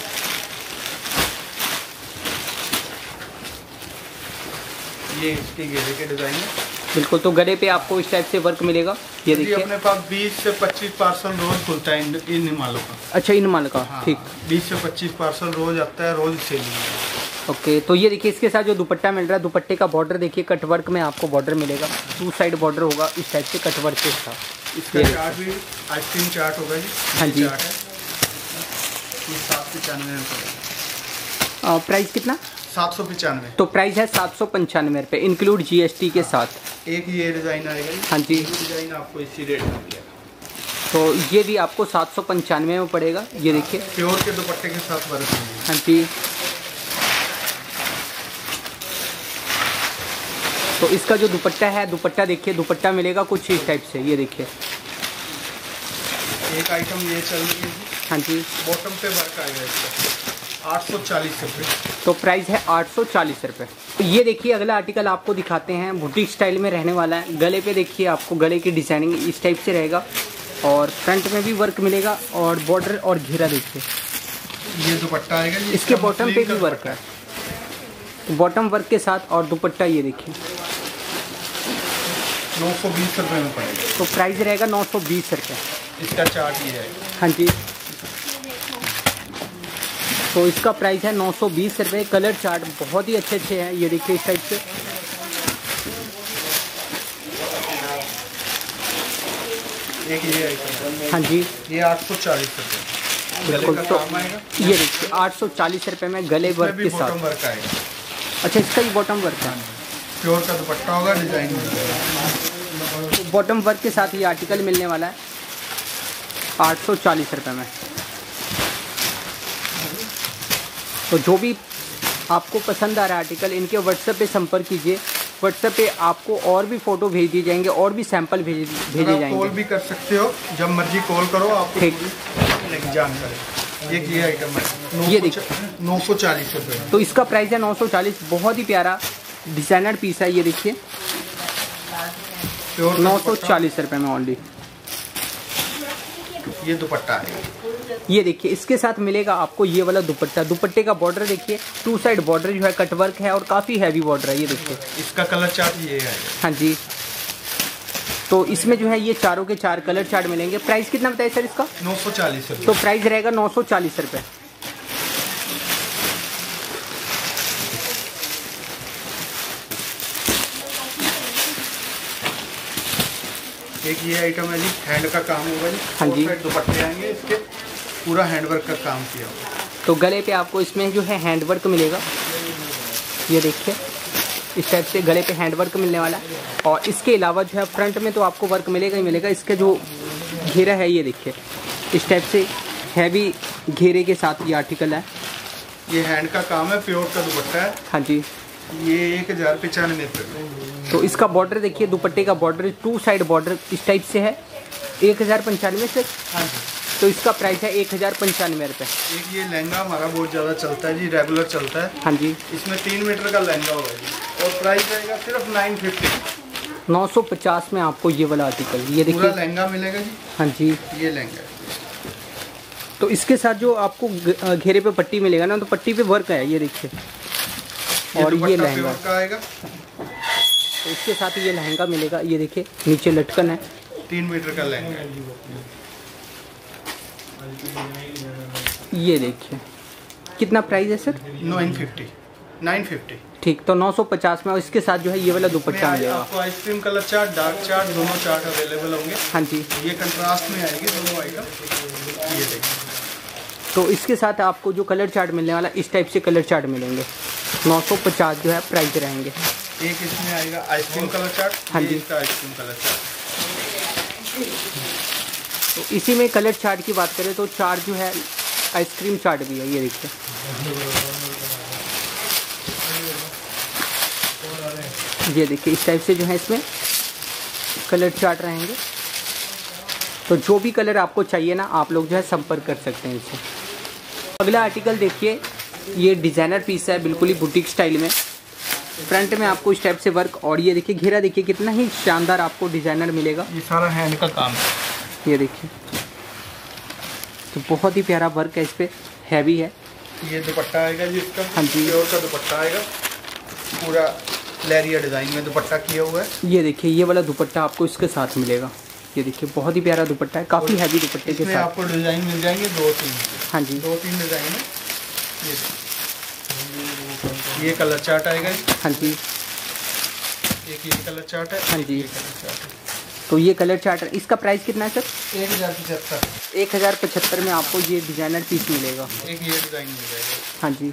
B: ये इसके घेरे के डिजाइन है।
A: बिल्कुल, तो गले पे आपको इस टाइप से वर्क मिलेगा। ये देखिए,
B: अपने पास बीस से पच्चीस पार्सल रोज खुलता है इन, इन मालों का।
A: अच्छा, इन माल का।
B: हाँ,
A: ठीक,
B: बीस से पच्चीस पार्सल रोज आता है, रोज सेलिंग है।
A: ओके। तो ये देखिए, इसके साथ जो दुपट्टा मिल रहा है, दुपट्टे का बॉर्डर देखिए, कटवर्क में आपको बॉर्डर मिलेगा। टू साइड बॉर्डर होगा इस टाइप से कटवर्क के साथ।
B: इसका चार्ट भी आइसक्रीम चार्ट होगा जी।
A: हाँ जी।
B: सात सौ पचानवे रुपये।
A: प्राइस कितना?
B: सात सौ पचानवे।
A: तो प्राइस है सात सौ पंचानवे रुपये इंक्लूड जीएसटी के साथ।
B: एक ये डिज़ाइन आएगा।
A: हाँ जी।
B: डिज़ाइन आपको इसी रेट में मिलेगा।
A: तो ये भी आपको सात सौ पंचानवे में पड़ेगा। ये देखिए,
B: प्योर के दुपट्टे के साथ वर्क है।
A: हाँ जी। तो इसका जो दुपट्टा है, दुपट्टा देखिए, दुपट्टा मिलेगा कुछ इस टाइप से। ये देखिए,
B: एक आइटम ये चल रही है।
A: हाँ जी।
B: बॉटम पे वर्क आएगा इसका, आठ सौ चालीस रुपये।
A: तो प्राइस है आठ सौ चालीस रुपये। तो ये देखिए, अगला आर्टिकल आपको दिखाते हैं, बुटीक स्टाइल में रहने वाला है। गले पे देखिए, आपको गले की डिजाइनिंग इस टाइप से रहेगा और फ्रंट में भी वर्क मिलेगा और बॉर्डर और घेरा देखिए।
B: ये दुपट्टा आएगा।
A: इसके बॉटम पे भी वर्क है, तो बॉटम वर्क के साथ। और दुपट्टा ये देखिए,
B: नौ सौ बीस रुपये में पड़ेगा।
A: तो प्राइस रहेगा नौ सौ बीस रुपये।
B: इसका चार्ट ये है।
A: हाँ जी। तो इसका प्राइस है नौ सौ बीस रुपये। कलर चार्ट बहुत ही अच्छे अच्छे हैं। ये देखिए इस टाइप से।
B: एक ये आइटम।
A: हाँ जी।
B: ये आठ सौ चालीस रुपये।
A: बिल्कुल, तो ये देखिए आठ सौ चालीस रुपये में गले वर्क के साथ।
B: वर्क आएगा।
A: अच्छा, इसका ही बॉटम वर्क है।
B: प्योर का दुपट्टा होगा, डिजाइन मिलेगा।
A: बॉटम वर्क के साथ ये आर्टिकल मिलने वाला है आठ सौ चालीस रुपये में। तो जो भी आपको पसंद आ रहा है आर्टिकल, इनके व्हाट्सएप पे संपर्क कीजिए। व्हाट्सएप पे आपको और भी फोटो भेज दिए जाएंगे और भी सैंपल भेजे भेजे जाएंगे।
B: कॉल भी कर सकते हो, जब मर्जी कॉल करो, आपको पूरी जानकारी। एक ये आइटम है,
A: ये देखिए
B: नौ सौ चालीस रुपये।
A: तो इसका प्राइस है नौ सौ चालीस। बहुत ही प्यारा डिजाइनर पीस है। ये देखिए, नौ सौ चालीस रुपये में ओनली।
B: ये दुपट्टा है।
A: ये देखिए, इसके साथ मिलेगा आपको ये वाला दुपट्टा। दुपट्टे का बॉर्डर देखिए, टू साइड बॉर्डर जो है कटवर्क है और काफी हैवी बॉर्डर है। ये देखिए,
B: इसका कलर चार्ट ये है।
A: हाँ जी। तो इसमें जो है ये चारों के चार कलर चार्ट मिलेंगे। प्राइस कितना बताइए सर इसका?
B: नौ सौ चालीस रुपये।
A: तो प्राइस रहेगा नौ सौ चालीस रुपये।
B: एक ये आइटम है जी, हैंड का काम होगा जी।
A: हाँ जी।
B: दुपट्टे आएंगे इसके, पूरा हैंडवर्क का काम किया होगा।
A: तो गले पे आपको इसमें जो है हैंडवर्क मिलेगा, ये देखिए इस टाइप से गले पे हैंडवर्क मिलने वाला है। और इसके अलावा जो है फ्रंट में तो आपको वर्क मिलेगा ही मिलेगा। इसका जो घेरा है ये देखिए इस टाइप से हैवी घेरे के साथ ये आर्टिकल है।
B: ये हैंड का काम है, प्योर का दुपट्टा है।
A: हाँ जी।
B: ये एक हजार पचानवे रुपये।
A: तो इसका बॉर्डर देखिए, दुपट्टे का बॉर्डर टू साइड बॉर्डर इस टाइप से है। एक हजार पंचानवे से।
B: हाँ जी।
A: तो इसका प्राइस है एक हजार पंचानवे रुपये।
B: एक ये लहंगा हमारा बहुत ज़्यादा चलता है जी, रेगुलर चलता है।
A: हाँ जी।
B: इसमें तीन मीटर का लहंगा होगा जी, और प्राइस आएगा सिर्फ नाइन फिफ्टी।
A: नौ सौ पचास में आपको ये वाला आर्टिकल, ये देखिए
B: पूरा लहंगा मिलेगा जी।
A: हाँ जी।
B: ये लहंगा।
A: तो इसके साथ जो आपको घेरे पे पट्टी मिलेगा ना, तो पट्टी पे वर्क है ये देखिए। और ये लहंगा
B: का आएगा।
A: तो इसके साथ ये लहंगा मिलेगा, ये देखिए नीचे लटकन है।
B: तीन मीटर का लहंगा है।
A: ये देखिए कितना प्राइस है sir?
B: Nine fifty. Nine fifty.
A: ठीक, तो नौ सौ पचास में। और इसके साथ जो है ये वाला दुपट्टा मिलेगा
B: आपको। Ice cream colour chart, dark chart, दोनों चार्ट अवेलेबल होंगे।
A: हाँ जी।
B: ये कंट्रास्ट में आएगी दोनों आइटम। ये देखिए,
A: तो इसके साथ आपको जो कलर चार्ट मिलने वाला इस टाइप से कलर चार्ट मिलेंगे। नौ सौ पचास जो है प्राइस रहेंगे।
B: एक इसमें आएगा आइसक्रीम कलर चार्ट।
A: हाँ जी।
B: इसका आइसक्रीम कलर चार्ट।
A: तो इसी में कलर चार्ट की बात करें तो चार्ट जो है आइसक्रीम चार्ट भी है, ये देखिए। ये देखिए इस टाइप से जो है इसमें कलर चार्ट रहेंगे। तो जो भी कलर आपको चाहिए ना, आप लोग जो है संपर्क कर सकते हैं इससे। अगला आर्टिकल देखिए, ये डिज़ाइनर पीस है बिल्कुल ही बुटीक स्टाइल में। फ्रंट में आपको इस टाइप से वर्क, और ये देखिए घेरा देखिए कितना ही शानदार आपको डिज़ाइनर मिलेगा।
B: ये सारा हैंड का काम है,
A: ये देखिए। तो बहुत ही प्यारा वर्क है इस पर, हैवी है।
B: ये दुपट्टा आएगा जी इसका।
A: हाँ जी।
B: प्योर का दुपट्टा आएगा, पूरा लेरिया डिज़ाइन में दुपट्टा किया हुआ है।
A: ये देखिए ये वाला दुपट्टा आपको इसके साथ मिलेगा। ये देखिए बहुत ही प्यारा दुपट्टा है, काफ़ी हैवी दुपट्टे के साथ।
B: आपको डिज़ाइन मिल जाएंगे दो तीन।
A: हाँ जी।
B: दो तीन डिज़ाइन है। ये ये कलर चार्ट आएगा।
A: हाँ जी।
B: एक ये कलर चार्ट है।
A: हाँ जी।
B: ये कलर चार्ट है।
A: तो ये कलर चार्ट है, इसका प्राइस कितना है सर?
B: एक हज़ार पचहत्तर।
A: एक हज़ार पचहत्तर में आपको ये डिज़ाइनर पीस मिलेगा।
B: एक ये डिज़ाइन मिल जाएगा।
A: हाँ जी।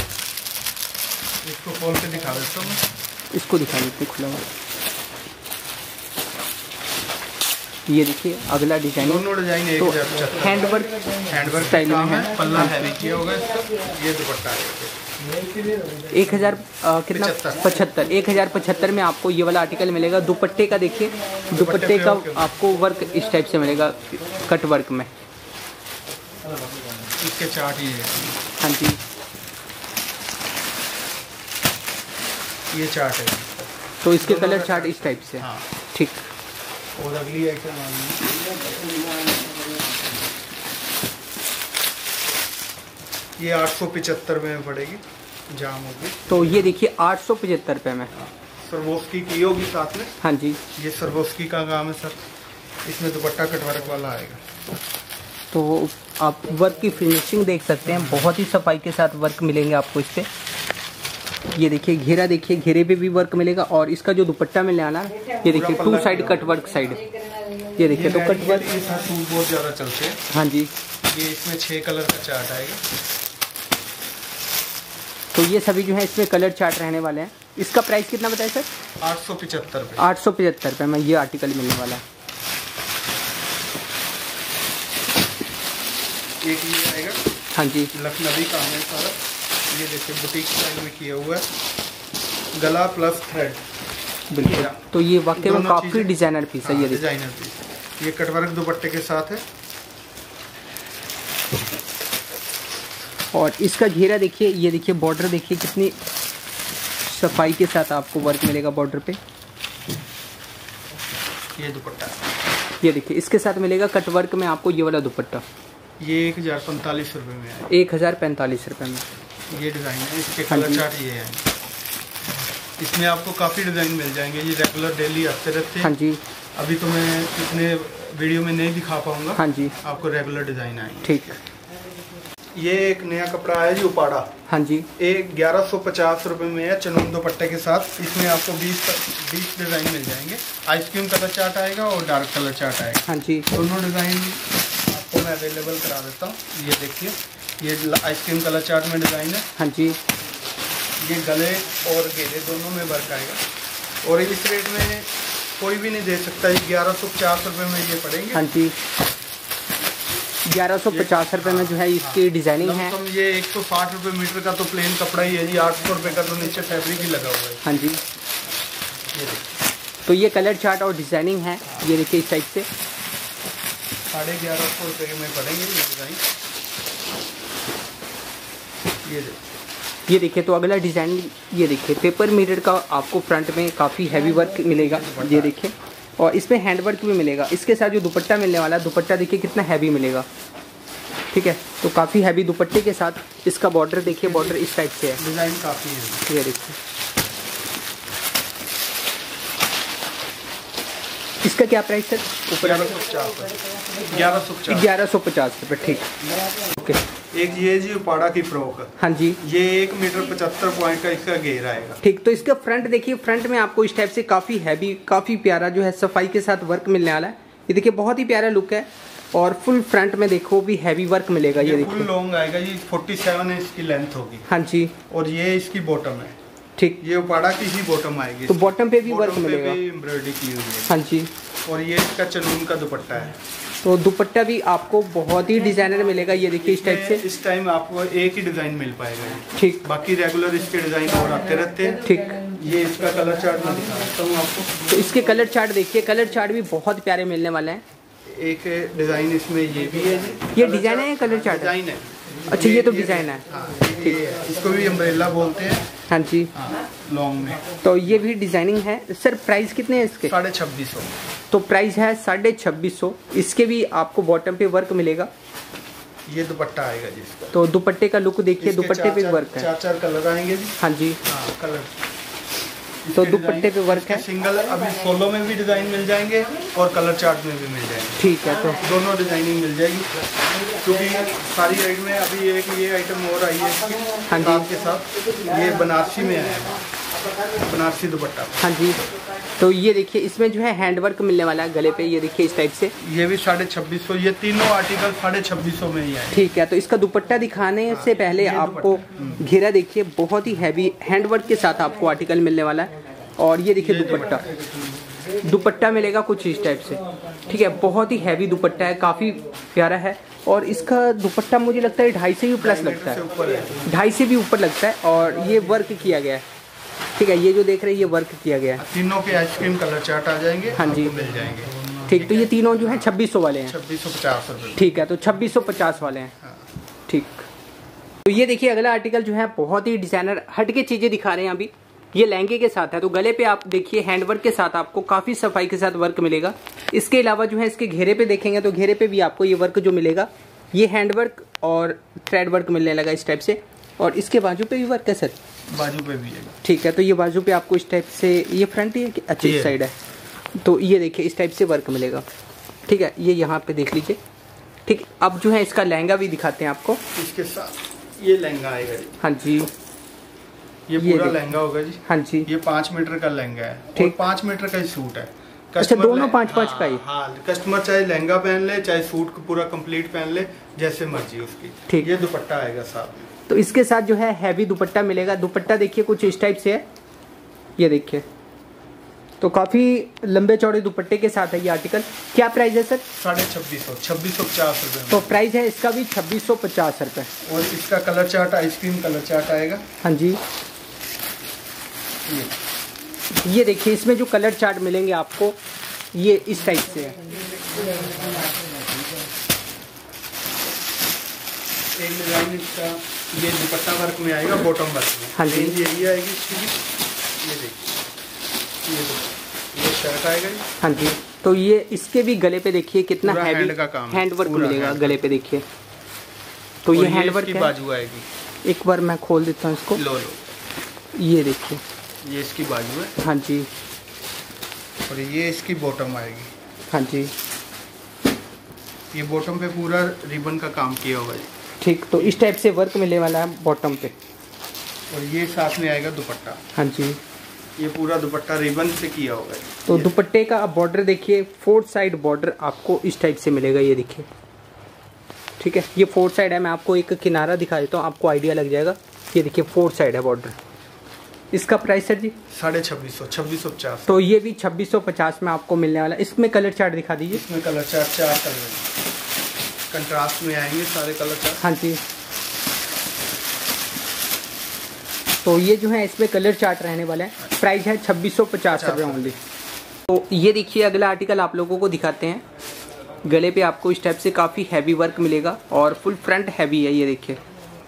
B: इसको खोल के दिखा देता हूँ मैं।
A: इसको दिखा देते खुला हुआ। ये देखिए अगला डिजाइन।
B: दोनों डिजाइन एक हज़ार पचहत्तर।
A: हैंडवर्क
B: हैंडवर्क
A: स्टाइल में है।
B: पल्ला हैवी किया होगा इसका। ये दुपट्टा
A: एक हज़ार कितना? पचहत्तर। एक हज़ार पचहत्तर में आपको ये वाला आर्टिकल मिलेगा। दुपट्टे का देखिए, दुपट्टे का आपको वर्क इस टाइप से मिलेगा, कट वर्क में।
B: इसके चार्ट ये है।
A: हाँ जी।
B: ये चार्ट है।
A: तो इसके कलर चार्ट इस टाइप से।
B: हाँ।
A: ठीक।
B: और अगली आइटम ये आठ सौ पचहत्तर में पड़ेगी, जाम होगी।
A: तो ये देखिए आठ सौ पचहत्तर रुपये में।
B: सरवोस्की की होगी साथ में।
A: हाँ जी।
B: ये सरवोस्की का काम है सर। इसमें दुपट्टा कटवर्क वाला आएगा।
A: तो आप वर्क की फिनिशिंग देख सकते हैं, बहुत ही सफाई के साथ वर्क मिलेंगे आपको इस पे। ये देखिए घेरा देखिए, घेरे पे भी वर्क मिलेगा। और इसका जो दुपट्टा मिलने वाला है ये देखिए two side cut work side. ये देखिए तो कट वर्क
B: सूट बहुत ज़्यादा चलते हैं।
A: हाँ जी।
B: ये इसमें छः कलर का चार्ट आएगा।
A: तो ये सभी जो है इसमें कलर चार्ट रहने वाले हैं। इसका प्राइस कितना बताया सर?
B: आठ सौ पचहत्तर रुपये।
A: आठ सौ पचहत्तर रुपये में ये आर्टिकल मिलने वाला है।
B: एक ये आएगा।
A: हाँ जी।
B: लखनवी काम है सारा। ये देखिए बुटीक स्टाइल में किया हुआ है, गला प्लस थ्रेड।
A: बिल्कुल। तो ये वाकई में काफ़ी डिजाइनर पीस है। ये
B: डिजाइनर पीस। ये कटवर्क दुपट्टे के साथ है।
A: और इसका घेरा देखिए, ये देखिए बॉर्डर देखिए कितनी सफाई के साथ आपको वर्क मिलेगा बॉर्डर पे।
B: ये दुपट्टा
A: ये देखिए इसके साथ मिलेगा कट वर्क में आपको ये वाला दुपट्टा।
B: ये एक हजार पैंतालीस रुपये में है।
A: एक हजार पैंतालीस रुपये में
B: ये डिज़ाइन है। इसके कलर चार्ट ये है। इसमें आपको काफ़ी डिज़ाइन मिल जाएंगे। ये रेगुलर डेली आते रहते हैं।
A: हाँ जी।
B: अभी तो मैं इतने वीडियो में नहीं दिखा पाऊंगा।
A: हाँ जी।
B: आपको रेगुलर डिज़ाइन आएंगे।
A: ठीक।
B: ये एक नया कपड़ा आया जी, उपाड़ा।
A: हाँ जी,
B: एक ग्यारह सौ पचास रुपये में है चनून दुपट्टे के साथ। इसमें आपको बीस बीस डिज़ाइन मिल जाएंगे। आइसक्रीम कलर चार्ट आएगा और डार्क कलर चार्ट आएगा।
A: हाँ जी,
B: दोनों डिज़ाइन आपको मैं अवेलेबल करा देता हूँ। ये देखिए, ये आइसक्रीम कलर चार्ट में डिज़ाइन है।
A: हाँ जी,
B: ये गले और घेरे दोनों में वर्क आएगा और इस रेट में कोई भी नहीं दे सकता। ये ग्यारह सौ पचास रुपये में ये पड़ेंगे।
A: हाँ जी, ग्यारह सौ पचास रुपये में जो है इसकी डिजाइनिंग है।
B: तो ये एक सौ साठ रुपये मीटर का तो प्लेन कपड़ा ही है जी। आठ सौ रुपये का तो नीचे फैब्रिक ही लगा हुआ है।
A: हाँ जी,
B: ये देखिए,
A: तो ये कलर चार्ट और डिजाइनिंग है। ये देखिए इस टाइप से
B: साढ़े ग्यारह सौ रुपये में पड़ेंगे ये डिज़ाइन। ये देखिए,
A: ये देखिए तो अगला डिज़ाइन ये देखिए पेपर मिरर का आपको फ्रंट में काफ़ी हैवी वर्क मिलेगा। ये देखिए, और इसमें हैंड वर्क भी मिलेगा। इसके साथ जो दुपट्टा मिलने वाला है, दुपट्टा देखिए कितना हैवी मिलेगा। ठीक है, तो काफ़ी हैवी दुपट्टे के साथ इसका बॉर्डर देखिए, बॉर्डर इस टाइप से है।
B: डिज़ाइन काफ़ी है।
A: ये देखिए, इसका क्या प्राइस है? ऊपर
B: ग्यारह सौ पचास ग्यारह सौ पचास
A: ग्यारह सौ पचास रुपये। ठीक, ओके।
B: एक ये जी उपाड़ा की फ्रॉक है।
A: हाँ जी,
B: ये एक मीटर पचहत्तर पॉइंट का इसका घेरा आएगा।
A: ठीक, तो इसका फ्रंट देखिए, फ्रंट में आपको इस टाइप से काफ़ी हैवी, काफ़ी प्यारा जो है सफाई के साथ वर्क मिलने वाला है। ये देखिए बहुत ही प्यारा लुक है और फुल फ्रंट में देखो भी हैवी वर्क मिलेगा। ये,
B: ये
A: देखिए
B: फुल लॉन्ग आएगा। ये सैंतालीस इसकी लेंथ होगी।
A: हाँ जी,
B: और ये इसकी बॉटम है।
A: ठीक,
B: ये उपाड़ा की ही बॉटम आएगी।
A: तो बॉटम पे भी वर्क
B: बॉटम पे
A: मिलेगा।
B: भी एम्ब्रॉयडरी की हुई है।
A: हाँ जी,
B: और ये इसका चनून का दुपट्टा है।
A: तो दुपट्टा भी आपको बहुत ही डिजाइनर मिलेगा। ये देखिए इस टाइप से।
B: इस टाइम आपको एक ही डिजाइन मिल पाएगा ये।
A: ठीक,
B: बाकी रेगुलर इसके डिजाइन और आते रहते हैं।
A: ठीक,
B: ये इसका कलर चार्ट मैं दिखा देता हूँ आपको।
A: तो इसके कलर चार्ट देखिए, कलर चार्ट भी बहुत प्यारे मिलने वाले हैं।
B: एक डिजाइन इसमें ये भी है जी।
A: ये डिजाइन है या कलर चार्ट है?
B: डिजाइन है।
A: अच्छा, ये तो डिजाइन है।
B: हाँ, ये है। इसको भी अम्ब्रेला बोलते हैं।
A: हाँ जी,
B: लॉन्ग में।
A: तो ये भी डिजाइनिंग है। सर प्राइस कितने हैं इसके?
B: साढ़े छब्बीस सौ।
A: तो प्राइस है साढ़े छब्बीस सौ। इसके भी आपको बॉटम पे वर्क मिलेगा।
B: ये दुपट्टा आएगा जी इसका।
A: तो दुपट्टे का लुक देखिए, दुपट्टे पे वर्क है।
B: चार चार कलर आएंगे जी।
A: हाँ जी,
B: हाँ, कलर।
A: तो दुपट्टे पे वर्क है।
B: सिंगल अभी सोलो में भी डिजाइन मिल जाएंगे और कलर चार्ट में भी मिल जाएंगे।
A: ठीक है, तो
B: दोनों डिजाइनिंग मिल जाएगी क्योंकि सारी आइटम में अभी एक ये आइटम और आई है इसकी।
A: हाँ जी,
B: साथ के साथ ये बनारसी में आया है, बनारसी दुपट्टा।
A: हाँ जी, तो ये देखिए इसमें जो है हैंड वर्क मिलने वाला है गले पे। ये देखिए इस टाइप से।
B: ये भी साढ़े छब्बीस सौ। ये तीनों आर्टिकल साढ़े छब्बीस सौ में ही आए।
A: ठीक है, तो इसका दुपट्टा दिखाने से पहले आपको घेरा देखिए, बहुत ही हैवी हैंड वर्क के साथ आपको आर्टिकल मिलने वाला है। और ये देखिए दुपट्टा, दुपट्टा मिलेगा कुछ इस टाइप से। ठीक है, बहुत ही हैवी दुपट्टा है, काफ़ी प्यारा है। और इसका दुपट्टा मुझे लगता है ढाई से भी प्लस लगता है, ढाई से भी ऊपर लगता है। और ये वर्क किया गया है। ठीक है, ये जो देख रहे हैं ये वर्क किया गया है।
B: तीनों के आइसक्रीम कलर चार्ट आ जाएंगे।
A: हाँ जी,
B: मिल जाएंगे।
A: ठीक, तो ये तीनों जो है छब्बीस सौ वाले हैं।
B: छब्बीस सौ पचास रुपये।
A: ठीक है, तो छब्बीस सौ पचास वाले हैं। ठीक, तो ये देखिए अगला आर्टिकल जो है बहुत ही डिजाइनर हट के चीजें दिखा रहे हैं अभी। ये लहंगे के साथ है, तो गले पे आप देखिए हैंडवर्क के साथ आपको काफी सफाई के साथ वर्क मिलेगा। इसके अलावा जो है इसके घेरे पे देखेंगे तो घेरे पे भी आपको ये वर्क जो मिलेगा, ये हैंडवर्क और थ्रेड वर्क मिलने लगा इस टाइप से। और इसके बाजू पे भी वर्क है सर?
B: बाजू पे भी है।
A: ठीक है, तो ये बाजू पे आपको इस टाइप से, ये फ्रंट ही है कि अच्छी इस साइड है, तो ये देखिए इस टाइप से वर्क मिलेगा। ठीक है, ये यहाँ पे देख लीजिए। ठीक, अब जो है इसका लहंगा भी दिखाते हैं आपको।
B: इसके साथ ये लहंगा आएगा जी।
A: हाँ जी,
B: ये पूरा लहंगा होगा जी।
A: हाँ जी,
B: ये पाँच मीटर का लहंगा है और पाँच मीटर का ही सूट है।
A: अच्छा, दोनों पाँच पाँच का ही?
B: हाँ, कस्टमर चाहे लहंगा पहन ले चाहे सूट को पूरा कंप्लीट पहन ले, जैसे मर्जी उसकी।
A: ठीक,
B: ये दुपट्टा आएगा साथ में।
A: तो इसके साथ जो है हैवी दुपट्टा मिलेगा। दुपट्टा देखिए कुछ इस टाइप से है, ये देखिए, तो काफी लंबे चौड़े दुपट्टे के साथ है ये आर्टिकल। क्या प्राइस है सर?
B: साढ़े छब्बीस सौ छब्बीस सौ पचास रुपये।
A: तो प्राइस है इसका भी छब्बीस सौ पचास रुपये।
B: और इसका colour chart ice cream colour chart आएगा।
A: हाँ जी,
B: ये
A: ये देखिए इसमें जो कलर चार्ट मिलेंगे आपको ये इस टाइप से है।
B: एक डिजाइन इसका ये दुपट्टा वर्क में आएगा, बॉटम वर्क में।
A: हाँ जी,
B: यही आएगी इसकी भी। ये देखिए, ये ये शर्ट आएगा।
A: हाँ जी, तो ये इसके भी गले पे देखिए कितना हैवी
B: हैंड का काम,
A: हैंड वर्क मिलेगा गले पे देखिए। तो ये हैंड वर्क है।
B: बाजू आएगी।
A: एक बार मैं खोल देता हूँ इसको।
B: लो लो,
A: ये देखिए,
B: ये इसकी बाजू है।
A: हाँ जी,
B: और ये इसकी बॉटम आएगी।
A: हाँ जी,
B: ये बॉटम पे पूरा रिबन का काम किया हुआ है।
A: ठीक, तो इस टाइप से वर्क मिलने वाला है बॉटम पे।
B: और ये साथ में आएगा दुपट्टा।
A: हाँ जी,
B: ये पूरा दुपट्टा रिबन से किया होगा।
A: तो दुपट्टे का बॉर्डर देखिए, फोर्थ साइड बॉर्डर आपको इस टाइप से मिलेगा, ये देखिए। ठीक है, ये फोर्थ साइड है, मैं आपको एक किनारा दिखा देता हूँ, आपको आइडिया लग जाएगा। ये देखिए फोर्थ साइड है बॉर्डर। इसका प्राइस सर जी
B: साढ़े छब्बीस सौ छब्बीस सौ पचास।
A: तो ये भी छब्बीस सौ पचास में आपको मिलने वाला है। इसमें कलर चार्ट दिखा दीजिए।
B: इसमें कलर चार्ट चार कलर कंट्रास्ट में आएंगे सारे कलर चार्ट।
A: हाँ जी, तो ये जो है इसमें कलर चार्ट रहने वाला है। प्राइस है छब्बीस सौ पचास रुपये ओनली। तो ये देखिए अगला आर्टिकल आप लोगों को दिखाते हैं। गले पे आपको इस टाइप से काफ़ी हैवी वर्क मिलेगा और फुल फ्रंट हैवी है, ये देखिए।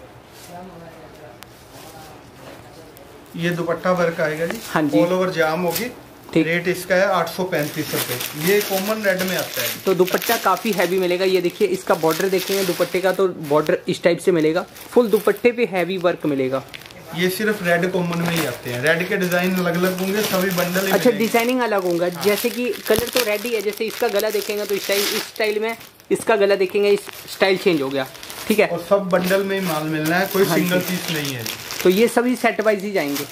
B: ये दुपट्टा वर्क आएगा जी।
A: हाँ जी,
B: ऑल ओवर जाम होगी। रेट इसका है आठ सौ पैंतीस रुपये। ये कॉमन रेड में आता है। तो
A: दुपट्टा काफ़ी हैवी मिलेगा। ये देखिए इसका बॉर्डर देखेंगे दुपट्टे का, तो बॉर्डर इस टाइप से मिलेगा। फुल दुपट्टे पे हैवी वर्क मिलेगा।
B: ये सिर्फ रेड कॉमन में ही आते हैं। रेड के डिजाइन अलग अलग होंगे, सभी बंडल ही।
A: अच्छा, डिजाइनिंग अलग होगा। हाँ। जैसे कि कलर तो रेड ही है। जैसे इसका गला देखेंगे तो स्टाइल इस स्टाइल में, इसका गला देखेंगे इस स्टाइल चेंज हो गया। ठीक है,
B: और सब बंडल में ही माल मिलना है, कोई हाँ सिंगल पीस नहीं है।
A: तो ये सभी सेट वाइज ही जाएंगे।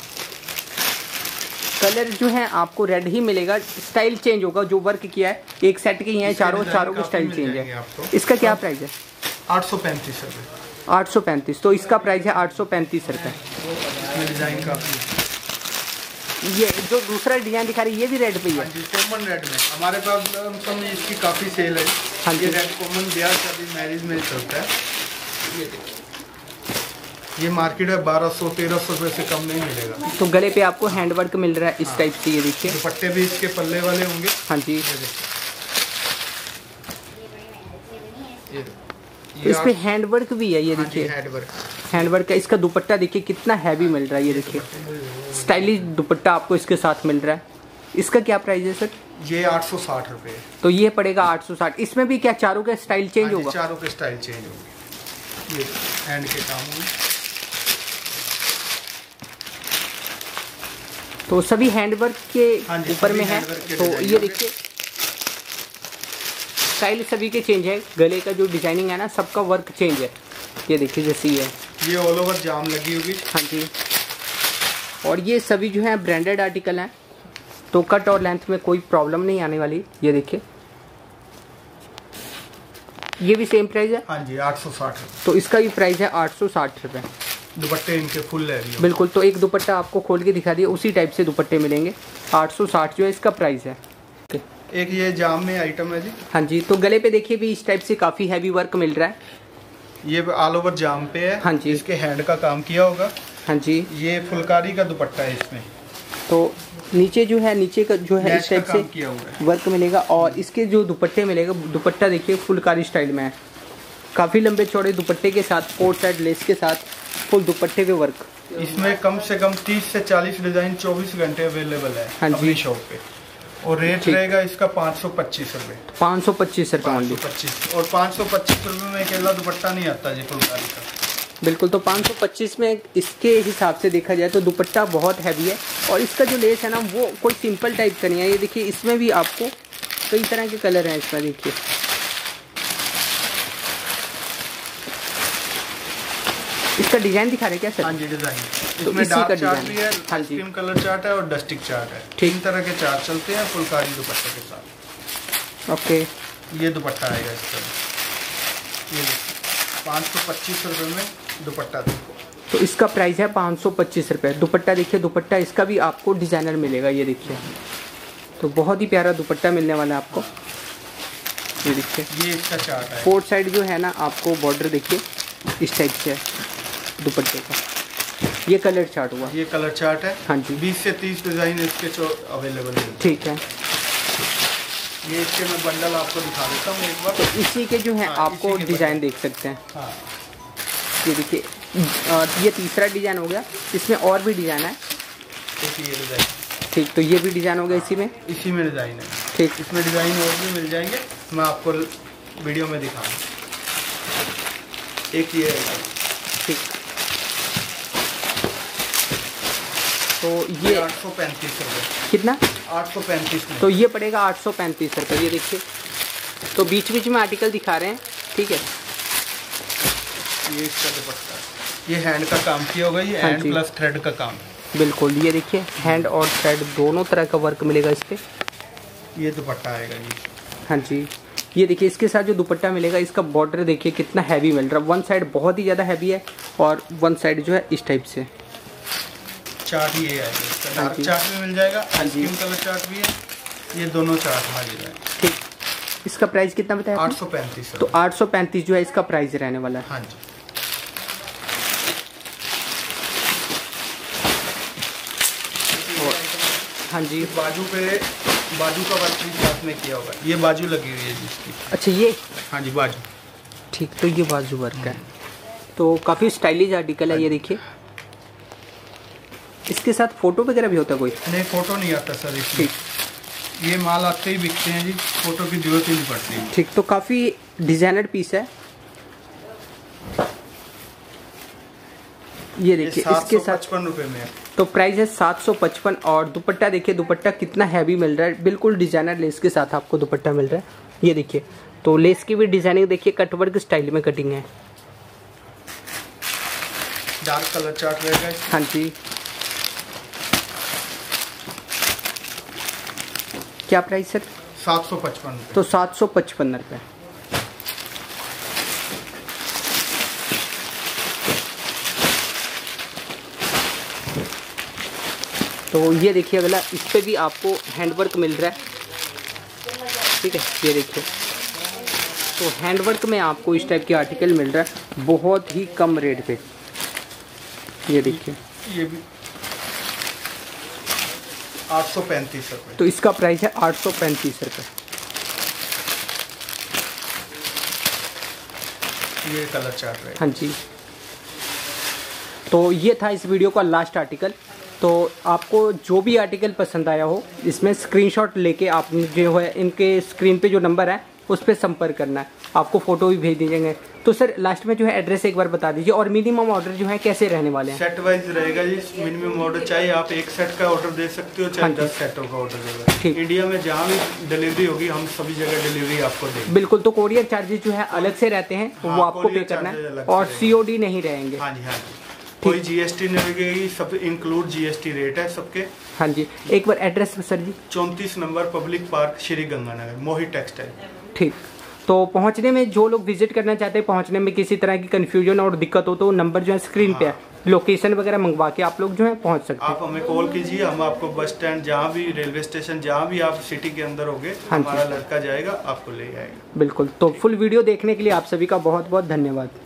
A: कलर जो है आपको रेड ही मिलेगा, स्टाइल चेंज होगा। जो वर्क किया है एक सेट के ही है, चारों चारों का स्टाइल चेंज है। इसका क्या प्राइस है?
B: आठ सौ पैंतीस रुपये।
A: आठ सौ पैंतीस। तो इसका प्राइस है आठ सौ पैंतीस रुपये।
B: डिजाइन काफी।
A: ये जो दूसरा डिजाइन दिखा रही है ये भी रेड पे ही है।
B: कॉमन रेड में हमारे पास में इसकी काफी सेल है।
A: हाँ जी,
B: रेड कॉमन ब्याह शादी मैरिज में चलता है। ये देखिए, ये मार्केट है बारह सौ तेरह सौ रुपये से कम नहीं मिलेगा।
A: तो गले पे आपको हैंडवर्क मिल रहा है इस टाइप से, ये देखिए।
B: दुपट्टे भी इसके पल्ले वाले होंगे।
A: हाँ जी,
B: ये
A: तो इस पे हैंडवर्क भी है, ये देखिए।
B: हैंडवर्क
A: हैंडवर्क है। इसका दुपट्टा देखिए कितना हैवी मिल रहा है, ये देखिए। स्टाइलिश दुपट्टा आपको इसके साथ मिल रहा है। इसका क्या प्राइस है सर?
B: ये आठ सौ साठ रुपये।
A: तो ये पड़ेगा आठ सौ साठ। इसमें भी क्या चारों का स्टाइल चेंज होगा?
B: चारों के स्टाइल चेंज होंगे। ये हैंड के काम होंगे।
A: तो सभी हैंडवर्क के ऊपर में है। तो ये देखिए स्टाइल सभी के चेंज है। गले का जो डिजाइनिंग है ना, सबका वर्क चेंज है। ये देखिए जैसे ये है,
B: ये ऑल ओवर जाम लगी होगी।
A: हाँ जी, और ये सभी जो है ब्रांडेड आर्टिकल हैं, तो कट और लेंथ में कोई प्रॉब्लम नहीं आने वाली। ये देखिए, ये भी सेम प्राइस है।
B: हाँ जी, आठ सौ साठ।
A: तो इसका भी प्राइस है आठ सौ साठ रुपये।
B: दुपट्टे इनके फुल है।
A: बिल्कुल, तो एक दुपट्टा आपको खोल के दिखा दिया, उसी टाइप से दुपट्टे मिलेंगे। आठ सौ साठ जो है इसका प्राइस है।
B: एक ये जाम में आइटम है जी।
A: हाँ जी, तो गले पे देखिए भी इस टाइप से काफ़ी हैवी वर्क मिल रहा है।
B: ये ऑल ओवर जाम पे है।
A: हाँ जी,
B: इसके हैंड का काम किया होगा।
A: हाँ जी,
B: ये फुलकारी का दुपट्टा है इसमें।
A: तो नीचे जो है, नीचे का जो है इस टाइप से
B: किया हुआ है,
A: वर्क मिलेगा। और इसके जो दुपट्टे मिलेगा, दुपट्टा देखिए फुलकारी स्टाइल में है। काफ़ी लंबे चौड़े दुपट्टे के साथ, फोर साइड लेस के साथ फुल दुपट्टे पे वर्क।
B: इसमें कम से कम तीस से चालीस डिजाइन चौबीस घंटे अवेलेबल है।
A: हाँ जी,
B: शॉप पे। और रेट रहेगा इसका पाँच सौ पच्चीस रुपये।
A: पाँच सौ पच्चीस रुपये ओनली।
B: पच्चीस और पाँच सौ पच्चीस रुपये में अकेला दुपट्टा नहीं आता जी फुलकारी का।
A: बिल्कुल, तो पाँच सौ पच्चीस में इसके हिसाब से देखा जाए तो दुपट्टा बहुत हैवी है। और इसका जो लेस है ना, वो कोई सिंपल टाइप का नहीं है। ये देखिए, इसमें भी आपको कई तरह के कलर हैं इसमें। देखिए इसका डिजाइन दिखा रहे क्या सर?
B: हाँ जी, डिजाइन
A: तो
B: इसमें
A: इसी
B: डार्क
A: का
B: चार्ट
A: डिजाइन
B: भी है।
A: हाँ जी,
B: क्रीम कलर चार्ट है और डस्टिक चार्ट है। तीन तरह के चार्ट चलते हैं फुलकारी दुपट्टे के साथ।
A: ओके,
B: ये दुपट्टा आएगा इसका। ये पाँच सौ पच्चीस रुपये में दुपट्टा देखो।
A: तो इसका प्राइस है पाँच सौ पच्चीस रुपये। दुपट्टा देखिए, दुपट्टा इसका भी आपको डिजाइनर मिलेगा। ये देखिए, तो बहुत ही प्यारा दुपट्टा मिलने वाला है आपको। ये देखिए,
B: ये इसका चार्ट है।
A: फोर्थ साइड जो है ना, आपको बॉर्डर देखिए इस टाइप से है दुपट्टे का। ये कलर चार्ट हुआ।
B: ये कलर चार्ट है।
A: हाँ जी,
B: बीस से तीस डिजाइन इसके जो अवेलेबल है।
A: ठीक है,
B: ये इसके मैं बंडल आपको दिखा देता हूँ एक बार।
A: तो इसी के जो है
B: हाँ,
A: आपको डिजाइन देख सकते हैं।
B: हाँ,
A: ये देखिए, ये तीसरा डिजाइन हो गया। इसमें और भी डिजाइन है।
B: ये डिजाइन
A: ठीक, तो ये भी डिजाइन हो गया इसी में।
B: इसी में डिजाइन है।
A: ठीक,
B: इसमें डिजाइन और भी मिल जाएंगे, मैं आपको वीडियो में दिखाऊँ। एक ये है।
A: ठीक, तो ये
B: आठ सौ पैंतीस रुपये।
A: कितना?
B: आठ सौ पैंतीस में।
A: तो ये पड़ेगा आठ सौ पैंतीस रुपये। ये देखिए, तो बीच बीच में आर्टिकल दिखा रहे हैं। ठीक है,
B: ये इसका दुपट्टा है। ये हैंड का काम किया होगा, ये
A: हाँ
B: हैंड
A: जी।
B: प्लस थ्रेड का काम।
A: बिल्कुल, ये देखिए हैंड और थ्रेड दोनों तरह का वर्क मिलेगा इस पे।
B: ये दुपट्टा आएगा जी।
A: हाँ जी, ये देखिए इसके साथ जो दुपट्टा मिलेगा, इसका बॉर्डर देखिए कितना हैवी मिल रहा है। वन साइड बहुत ही ज़्यादा हैवी है और वन साइड जो है इस टाइप से।
B: चार्ट ये आएगा, इसका
A: हाँ
B: डार्क
A: जी।
B: चार्ट भी मिल जाएगा,
A: हाँ जी।
B: स्किन कलर चार्ट भी है, ये दोनों चार्ट आ जाएगा।
A: ठीक, इसका प्राइस कितना बताया?
B: आठ सौ पैंतीस।
A: तो आठ सौ पैंतीस जो है इसका प्राइस रहने वाला है।
B: हाँ जी।
A: हाँ जी,
B: बाजू पे बाजू का वर्क भी साथ में किया होगा, ये बाजू लगी हुई है जिसकी।
A: अच्छा ये,
B: हाँ जी बाजू।
A: ठीक, तो ये बाजू वर्क है, तो काफ़ी स्टाइलिश आर्टिकल है। ये देखिए इसके साथ फोटो वगैरह भी होता है कोई?
B: नहीं, फोटो नहीं आता सर इसमें, ये माल आते ही बिकते हैं जी, फोटो की जरूरत ही नहीं पड़ती।
A: ठीक, तो काफ़ी डिजाइनर पीस है। ये देखिए इसके साथ
B: पचपन रुपए में है।
A: तो प्राइस है सात सौ पचपन। और दुपट्टा देखिए, दुपट्टा कितना हैवी मिल रहा है, बिल्कुल डिजाइनर लेस के साथ आपको दुपट्टा मिल रहा है। ये देखिए, तो लेस की भी डिजाइनिंग देखिए, कटवर्क स्टाइल में कटिंग है।
B: डार्क कलर चार्ट रहेगा।
A: हाँ जी, क्या प्राइस सर?
B: सात सौ पचपन रुपए।
A: तो सात सौ पचपन रुपये। तो ये देखिए अगला, इस पे भी आपको हैंडवर्क मिल रहा है। ठीक है, ये देखिए, तो हैंडवर्क में आपको इस टाइप के आर्टिकल मिल रहा है बहुत ही कम रेट पे। ये देखिए,
B: ये भी आठ सौ पैंतीस रुपये।
A: तो इसका प्राइस है आठ सौ पैंतीस रुपये।
B: ये कलर चार्ट रहेगा।
A: हाँ जी, तो ये था इस वीडियो का लास्ट आर्टिकल। तो आपको जो भी आर्टिकल पसंद आया हो, इसमें स्क्रीनशॉट लेके आप जो है इनके स्क्रीन पे जो नंबर है उस पर संपर्क करना है, आपको फोटो भी भेज दीजिएंगे। तो सर लास्ट में जो है एड्रेस एक बार बता दीजिए, और मिनिमम ऑर्डर जो है कैसे रहने वाले हैं?
B: सेट वाइज रहेगा जी, मिनिमम ऑर्डर चाहे आप एक सेट का ऑर्डर दे सकते हो, चाहे
A: हाँ
B: दस सेटों का ऑर्डर देगा।
A: ठीक।
B: इंडिया में जहाँ भी डिलीवरी होगी हम सभी जगह डिलीवरी आपको देंगे।
A: बिल्कुल, तो कोरियर चार्जेस जो है अलग से रहते हैं,
B: हाँ,
A: वो आपको पे
B: courier
A: करना
B: charges
A: है,
B: अलग
A: और
B: से रहेंगे।
A: सीओडी नहीं रहेंगे।
B: हाँ जी, हाँ जी, कोई जीएसटी नहीं लगेगी, सब इंक्लूड जीएसटी रेट है सबके।
A: हाँ जी, एक बार एड्रेस सर जी।
B: चौंतीस number public park, Shri Ganganagar, Mohit textile.
A: ठीक, तो पहुंचने में जो लोग विजिट करना चाहते हैं, पहुंचने में किसी तरह की कंफ्यूजन और दिक्कत हो तो नंबर जो है स्क्रीन पे है, लोकेशन वगैरह मंगवा के आप लोग जो है पहुंच सकते हैं।
B: आप हमें कॉल कीजिए, हम आपको बस स्टैंड, जहाँ भी रेलवे स्टेशन, जहाँ भी आप सिटी के अंदर होगे,
A: हाँ जी।
B: हमारा लड़का जाएगा, आपको ले आएगा।
A: बिल्कुल, तो फुल वीडियो देखने के लिए आप सभी का बहुत बहुत धन्यवाद।